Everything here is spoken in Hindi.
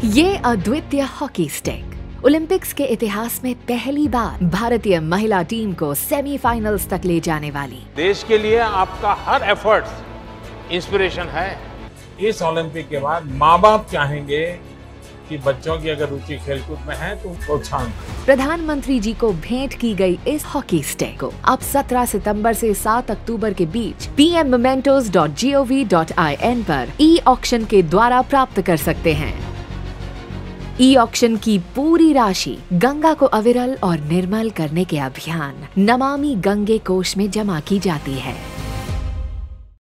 ये अद्वितीय हॉकी स्टिक ओलंपिक्स के इतिहास में पहली बार भारतीय महिला टीम को सेमीफाइनल्स तक ले जाने वाली। देश के लिए आपका हर एफर्ट इंस्पिरेशन है। इस ओलंपिक के बाद माँ बाप चाहेंगे कि बच्चों की अगर रुचि खेलकूद में है तो प्रोत्साहन। प्रधानमंत्री जी को भेंट की गई इस हॉकी स्टिक को अब 17 सितंबर से 7 अक्टूबर के बीच pmmementos.gov.in पर ई-ऑक्शन के द्वारा प्राप्त कर सकते हैं। ई-ऑक्शन की पूरी राशि गंगा को अविरल और निर्मल करने के अभियान नमामि गंगे कोष में जमा की जाती है।